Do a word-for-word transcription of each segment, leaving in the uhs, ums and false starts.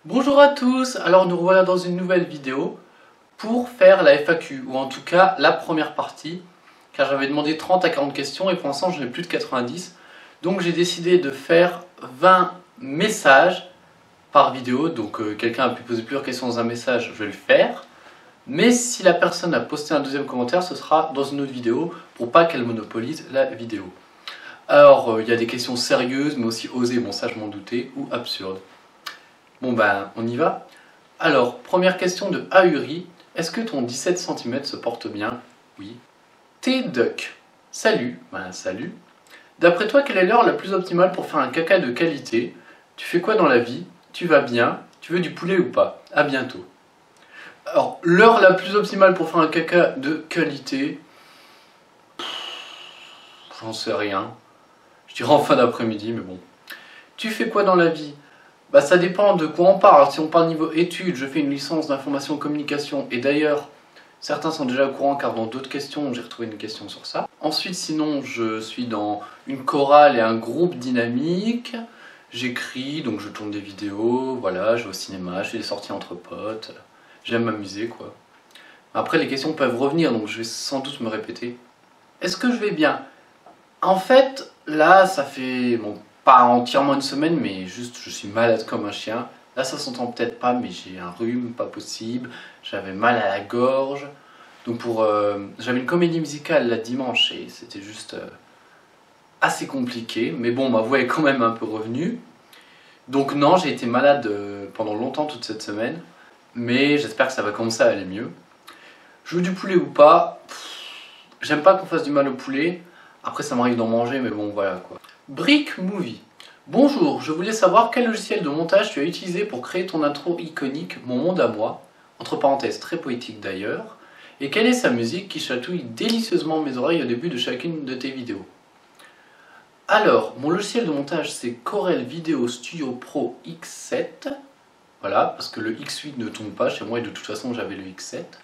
Bonjour à tous, alors nous revoilà dans une nouvelle vidéo pour faire la F A Q, ou en tout cas la première partie, car j'avais demandé trente à quarante questions et pour l'instant j'en ai plus de quatre-vingt-dix. Donc j'ai décidé de faire vingt messages par vidéo, donc euh, quelqu'un a pu poser plusieurs questions dans un message, je vais le faire. Mais si la personne a posté un deuxième commentaire, ce sera dans une autre vidéo pour pas qu'elle monopolise la vidéo. Alors il euh, y a des questions sérieuses mais aussi osées, bon ça je m'en doutais, ou absurdes. Bon ben, on y va. Alors, première question de Ahuri. Est-ce que ton dix-sept centimètres se porte bien? Oui. T-Duck. Salut. Ben, salut. D'après toi, quelle est l'heure la plus optimale pour faire un caca de qualité? Tu fais quoi dans la vie? Tu vas bien? Tu veux du poulet ou pas? À bientôt. Alors, l'heure la plus optimale pour faire un caca de qualité... J'en sais rien. Je dirais en fin d'après-midi, mais bon. Tu fais quoi dans la vie? Bah, ça dépend de quoi on parle. Si on parle niveau études, je fais une licence d'information communication et d'ailleurs, certains sont déjà au courant car dans d'autres questions, j'ai retrouvé une question sur ça. Ensuite, sinon, je suis dans une chorale et un groupe dynamique. J'écris, donc je tourne des vidéos, voilà, je vais au cinéma, je fais des sorties entre potes. J'aime m'amuser, quoi. Après, les questions peuvent revenir, donc je vais sans doute me répéter. Est-ce que je vais bien? En fait, là, ça fait... Bon, pas entièrement une semaine, mais juste je suis malade comme un chien. Là ça s'entend peut-être pas, mais j'ai un rhume pas possible, j'avais mal à la gorge. Donc pour, euh, j'avais une comédie musicale là dimanche et c'était juste euh, assez compliqué. Mais bon, ma voix est quand même un peu revenue. Donc non, j'ai été malade euh, pendant longtemps toute cette semaine. Mais j'espère que ça va commencer à aller mieux. Je veux du poulet ou pas? J'aime pas qu'on fasse du mal au poulet. Après ça m'arrive d'en manger, mais bon voilà quoi. Brick Movie. Bonjour, je voulais savoir quel logiciel de montage tu as utilisé pour créer ton intro iconique Mon monde à moi, entre parenthèses très poétique d'ailleurs, et quelle est sa musique qui chatouille délicieusement mes oreilles au début de chacune de tes vidéos. Alors, mon logiciel de montage c'est Corel Video Studio Pro X sept, voilà, parce que le X huit ne tombe pas chez moi et de toute façon j'avais le X sept.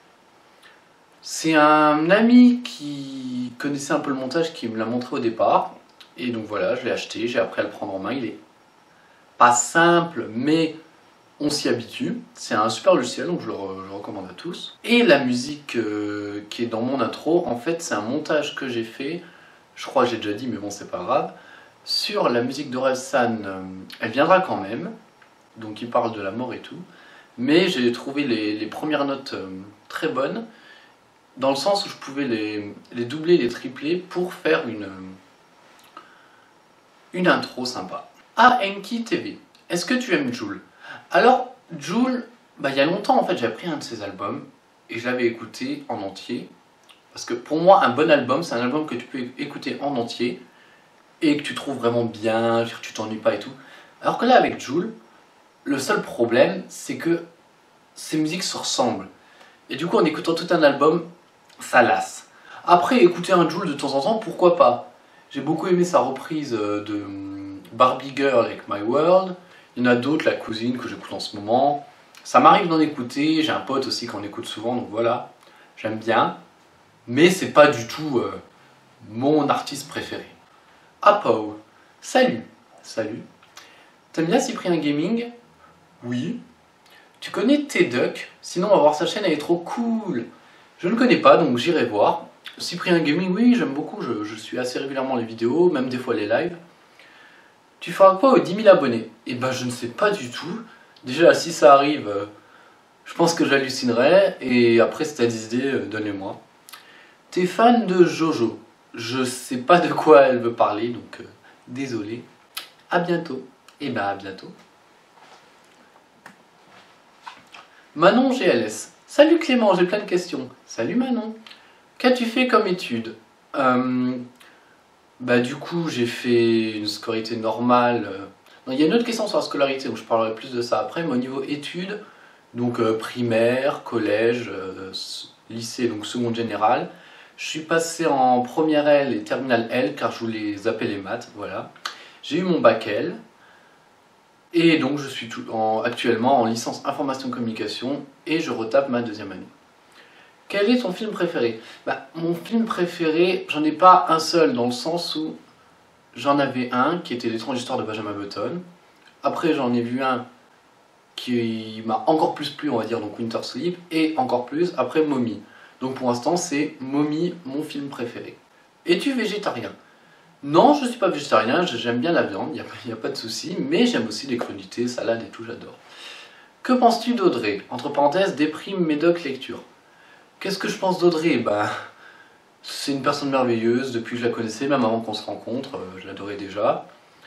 C'est un ami qui connaissait un peu le montage qui me l'a montré au départ. Et donc voilà, je l'ai acheté, j'ai appris à le prendre en main. Il est pas simple, mais on s'y habitue. C'est un super logiciel, donc je le, re je le recommande à tous. Et la musique euh, qui est dans mon intro, en fait, c'est un montage que j'ai fait, je crois que j'ai déjà dit, mais bon, c'est pas grave, sur la musique d'Orelsan. Euh, elle viendra quand même, donc il parle de la mort et tout. Mais j'ai trouvé les, les premières notes euh, très bonnes, dans le sens où je pouvais les, les doubler, les tripler pour faire une, une intro sympa. Ah, Enki T V, est-ce que tu aimes Jul? Alors, Jul, bah, il y a longtemps en fait, j'ai pris un de ses albums et je l'avais écouté en entier. Parce que pour moi, un bon album, c'est un album que tu peux écouter en entier et que tu trouves vraiment bien, tu t'ennuies pas et tout. Alors que là, avec Jul, le seul problème, c'est que ces musiques se ressemblent. Et du coup, en écoutant tout un album, ça lasse. Après, écouter un Jul de temps en temps, pourquoi pas? J'ai beaucoup aimé sa reprise de Barbie Girl avec My World. Il y en a d'autres, La Cousine, que j'écoute en ce moment. Ça m'arrive d'en écouter, j'ai un pote aussi qui en écoute souvent, donc voilà. J'aime bien. Mais c'est pas du tout euh, mon artiste préféré. Apo, salut. Salut. T'aimes bien Cyprien Gaming? Oui. Tu connais T-Duck? Sinon on va voir sa chaîne, elle est trop cool. Je ne connais pas, donc j'irai voir. Cyprien Gaming, oui, j'aime beaucoup, je, je suis assez régulièrement les vidéos, même des fois les lives. Tu feras quoi aux dix mille abonnés? Eh ben je ne sais pas du tout. Déjà, si ça arrive, euh, je pense que j'hallucinerai, et après si t'as des idées, euh, donnez-moi. T'es fan de Jojo? Je sais pas de quoi elle veut parler, donc euh, désolé. À bientôt. Et ben à bientôt. Manon G L S. Salut Clément, j'ai plein de questions. Salut Manon. Qu'as-tu fait comme étude? euh, Bah du coup j'ai fait une scolarité normale. Non, il y a une autre question sur la scolarité, donc je parlerai plus de ça après, mais au niveau études, donc euh, primaire, collège, euh, lycée, donc seconde générale, je suis passé en première L et terminale L car je voulais zapper les maths, voilà. J'ai eu mon bac L, et donc je suis tout, en, actuellement en licence information communication et je retape ma deuxième année. Quel est ton film préféré? Bah, mon film préféré, j'en ai pas un seul, dans le sens où j'en avais un qui était L'étrange histoire de Benjamin Button. Après j'en ai vu un qui m'a encore plus plu, on va dire, donc Winter Sleep, et encore plus après Mommy. Donc pour l'instant, c'est Mommy, mon film préféré. Es-tu végétarien? Non, je ne suis pas végétarien, j'aime bien la viande, il n'y a, a pas de souci, mais j'aime aussi les crudités, salades et tout, j'adore. Que penses-tu d'Audrey? Entre parenthèses, déprime, médoc, lecture. Qu'est-ce que je pense d'Audrey? Bah, c'est une personne merveilleuse, depuis que je la connaissais, même avant qu'on se rencontre, euh, je l'adorais déjà.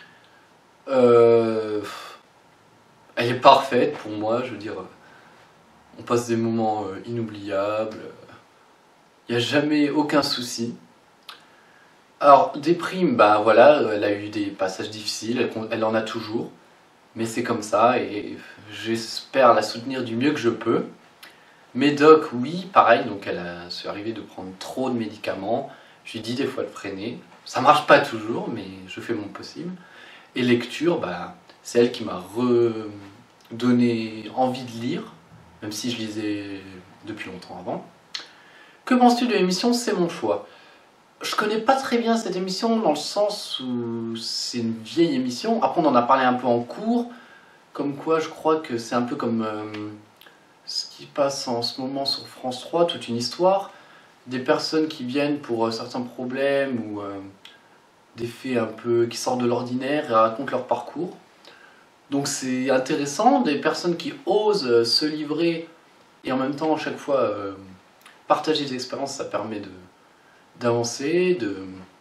Euh, elle est parfaite pour moi, je veux dire, on passe des moments euh, inoubliables, il n'y a jamais aucun souci. Alors, déprime, bah voilà, elle a eu des passages difficiles, elle, elle en a toujours, mais c'est comme ça et j'espère la soutenir du mieux que je peux. Médoc, oui, pareil, donc elle a c'est arrivé de prendre trop de médicaments, je lui dis des fois de freiner, ça marche pas toujours, mais je fais mon possible. Et lecture, bah, c'est elle qui m'a redonné envie de lire, même si je lisais depuis longtemps avant. Que penses-tu de l'émission C'est mon choix? Je connais pas très bien cette émission dans le sens où c'est une vieille émission. Après, on en a parlé un peu en cours. Comme quoi, je crois que c'est un peu comme euh, ce qui passe en ce moment sur France trois, toute une histoire. Des personnes qui viennent pour euh, certains problèmes ou euh, des faits un peu qui sortent de l'ordinaire et racontent leur parcours. Donc c'est intéressant, des personnes qui osent euh, se livrer et en même temps, à chaque fois, euh, partager des expériences, ça permet de d'avancer, de,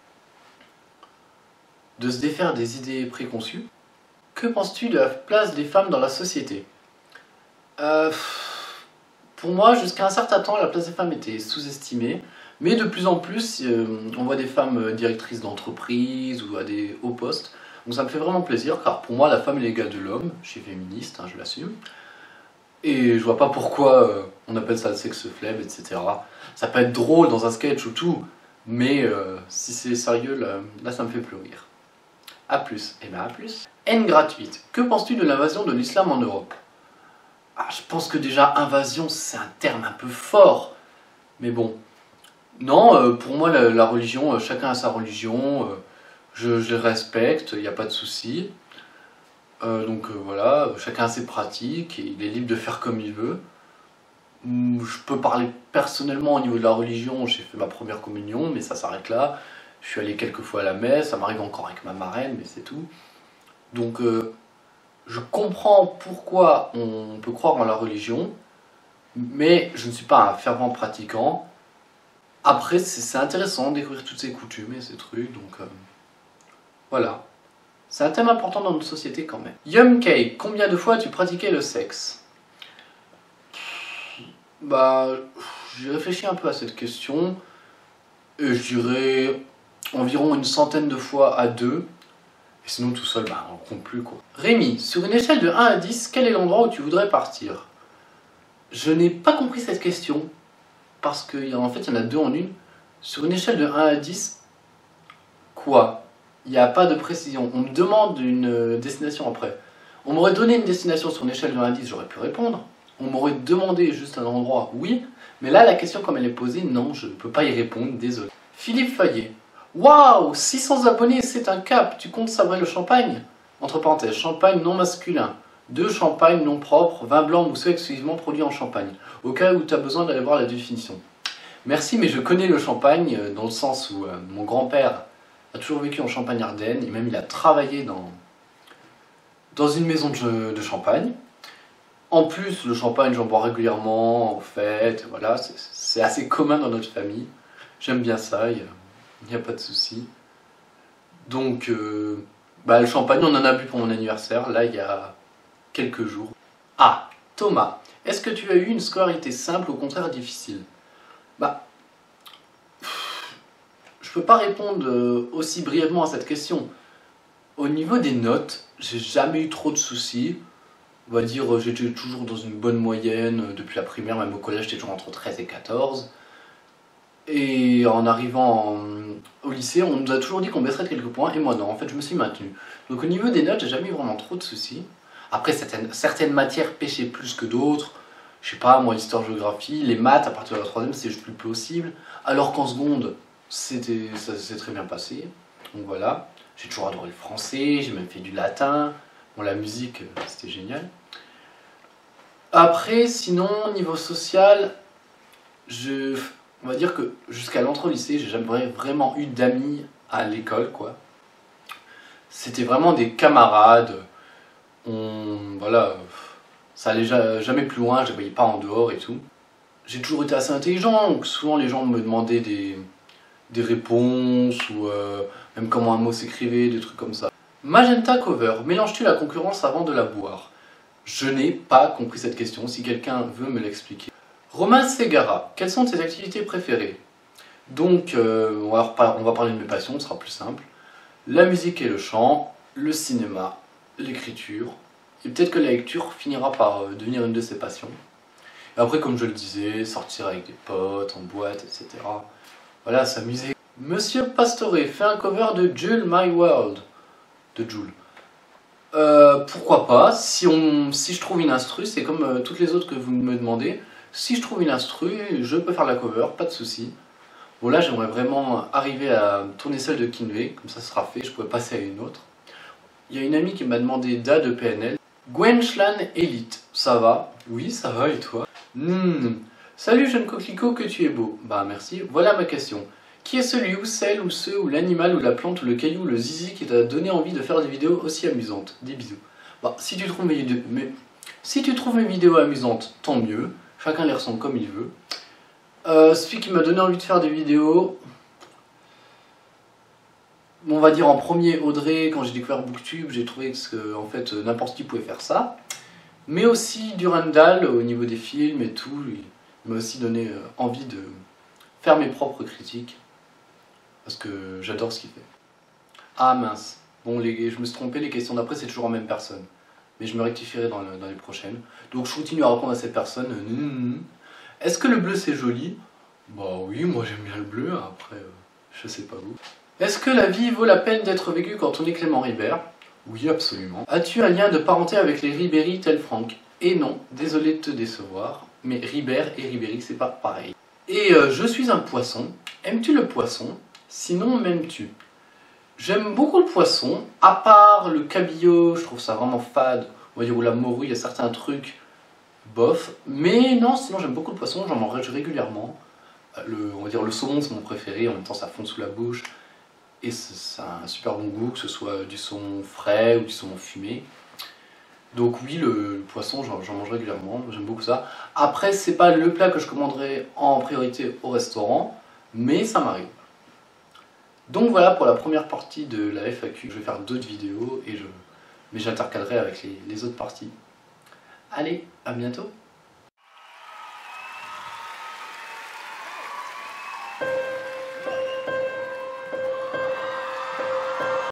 de se défaire des idées préconçues. Que penses-tu de la place des femmes dans la société? euh, Pour moi, jusqu'à un certain temps, la place des femmes était sous-estimée, mais de plus en plus, euh, on voit des femmes directrices d'entreprise ou à des hauts postes, donc ça me fait vraiment plaisir, car pour moi, la femme est l'égale de l'homme, je suis féministe, hein, je l'assume, et je vois pas pourquoi euh, on appelle ça le sexe faible, et cetera. Ça peut être drôle dans un sketch ou tout, mais euh, si c'est sérieux, là, là ça me fait plus rire. A plus, et ben à plus. Haine gratuite. Que penses-tu de l'invasion de l'islam en Europe? Ah, je pense que déjà, invasion, c'est un terme un peu fort. Mais bon. Non, euh, pour moi, la, la religion, euh, chacun a sa religion. Euh, je, je les respecte, il n'y a pas de souci. Euh, donc euh, voilà, chacun a ses pratiques et il est libre de faire comme il veut. Je peux parler personnellement au niveau de la religion, j'ai fait ma première communion, mais ça s'arrête là. Je suis allé quelques fois à la messe, ça m'arrive encore avec ma marraine, mais c'est tout. Donc euh, je comprends pourquoi on peut croire en la religion, mais je ne suis pas un fervent pratiquant. Après, c'est intéressant de découvrir toutes ces coutumes et ces trucs, donc euh, voilà. C'est un thème important dans notre société quand même. Yum Cake, combien de fois as-tu pratiqué le sexe? Bah, j'ai réfléchi un peu à cette question, et je dirais environ une centaine de fois à deux, et sinon tout seul, bah, on compte plus quoi. Rémi, sur une échelle de un à dix, quel est l'endroit où tu voudrais partir? Je n'ai pas compris cette question, parce qu'en fait il y en a deux en une. Sur une échelle de un à dix, quoi? Il n'y a pas de précision, on me demande une destination après. On m'aurait donné une destination sur une échelle de un à dix, j'aurais pu répondre. On m'aurait demandé juste un endroit, oui, mais là la question comme elle est posée, non, je ne peux pas y répondre, désolé. Philippe Fayet, waouh, six cents abonnés, c'est un cap, tu comptes sabrer le champagne? Entre parenthèses, champagne non masculin, deux champagne non propre, vin blanc mousseux exclusivement produit en Champagne, au cas où tu as besoin d'aller voir la définition. Merci, mais je connais le champagne, dans le sens où euh, mon grand-père a toujours vécu en Champagne-Ardenne, et même il a travaillé dans, dans une maison de, de champagne. En plus, le champagne, j'en bois régulièrement, en fait, voilà, c'est assez commun dans notre famille. J'aime bien ça, il n'y a, a pas de souci. Donc, euh, bah, le champagne, on en a bu pour mon anniversaire, là, il y a quelques jours. Ah, Thomas, est-ce que tu as eu une scolarité simple ou au contraire difficile? Bah, je peux pas répondre aussi brièvement à cette question. Au niveau des notes, j'ai jamais eu trop de soucis. On va dire, j'étais toujours dans une bonne moyenne depuis la primaire, même au collège, j'étais toujours entre treize et quatorze. Et en arrivant en, au lycée, on nous a toujours dit qu'on baisserait de quelques points, et moi non, en fait je me suis maintenu. Donc au niveau des notes, j'ai jamais eu vraiment trop de soucis. Après, certaines, certaines matières pêchaient plus que d'autres. Je sais pas, moi l'histoire-géographie, les maths, à partir de la troisième, c'est juste plus possible. Alors qu'en seconde, c'était, ça s'est très bien passé. Donc voilà, j'ai toujours adoré le français, j'ai même fait du latin. Bon, la musique, c'était génial. Après, sinon, niveau social, je, on va dire que jusqu'à l'entrée au lycée, j'ai jamais vraiment eu d'amis à l'école, quoi. C'était vraiment des camarades. On, voilà, ça allait jamais plus loin, je les voyais pas en dehors et tout. J'ai toujours été assez intelligent, donc souvent les gens me demandaient des, des réponses ou euh, même comment un mot s'écrivait, des trucs comme ça. Magenta Cover, mélanges-tu la concurrence avant de la boire? Je n'ai pas compris cette question, si quelqu'un veut me l'expliquer. Romain Segara, quelles sont tes activités préférées? Donc, euh, on, va on va parler de mes passions, ce sera plus simple. La musique et le chant, le cinéma, l'écriture, et peut-être que la lecture finira par euh, devenir une de ces passions. Et après, comme je le disais, sortir avec des potes, en boîte, et cetera. Voilà, s'amuser. Monsieur Pastore fait un cover de Jules My World. De Jules. Euh, pourquoi pas, si, on, si je trouve une instru, c'est comme euh, toutes les autres que vous me demandez. Si je trouve une instru, je peux faire la cover, pas de souci. Bon là, j'aimerais vraiment arriver à tourner celle de Kinvey, comme ça, ce sera fait, je pourrais passer à une autre. Il y a une amie qui m'a demandé Da de P N L. Gwen Schlan Elite, ça va? Oui, ça va, et toi? Hmm. Salut jeune coquelicot, que tu es beau. Bah merci, voilà ma question. Qui est celui ou celle ou ceux ou l'animal ou la plante ou le caillou ou le zizi qui t'a donné envie de faire des vidéos aussi amusantes? Des bisous. Bah, si tu trouves mes vidéos, mais... si tu trouves mes vidéos amusantes, tant mieux. Chacun les ressent comme il veut. Euh, celui qui m'a donné envie de faire des vidéos, on va dire en premier Audrey, quand j'ai découvert Booktube, j'ai trouvé que en fait n'importe qui pouvait faire ça. Mais aussi Durandal au niveau des films et tout, il m'a aussi donné envie de faire mes propres critiques. Parce que j'adore ce qu'il fait. Ah mince, bon les, je me suis trompé, les questions d'après c'est toujours en même personne. Mais je me rectifierai dans, le, dans les prochaines. Donc je continue à répondre à cette personne. Mmh. Est-ce que le bleu c'est joli? Bah oui, moi j'aime bien le bleu, après euh, je sais pas vous. Est-ce que la vie vaut la peine d'être vécue quand on est Clément Ribert? Oui, absolument. As-tu un lien de parenté avec les Ribéry tel Franck? Et non, désolé de te décevoir, mais Ribert et Ribéry c'est pas pareil. Et euh, je suis un poisson. Aimes-tu le poisson? Sinon, m'aimes-tu? J'aime beaucoup le poisson, à part le cabillaud, je trouve ça vraiment fade. On va dire, ou la morue, il y a certains trucs, bof. Mais non, sinon j'aime beaucoup le poisson, j'en mange régulièrement. Le, on va dire le saumon, c'est mon préféré, en même temps ça fond sous la bouche. Et c'est un super bon goût, que ce soit du saumon frais ou du saumon fumé. Donc oui, le, le poisson, j'en mange régulièrement, j'aime beaucoup ça. Après, c'est pas le plat que je commanderai en priorité au restaurant, mais ça m'arrive. Donc voilà pour la première partie de la F A Q. Je vais faire d'autres vidéos, et je... mais j'intercalerai avec les, les autres parties. Allez, à bientôt!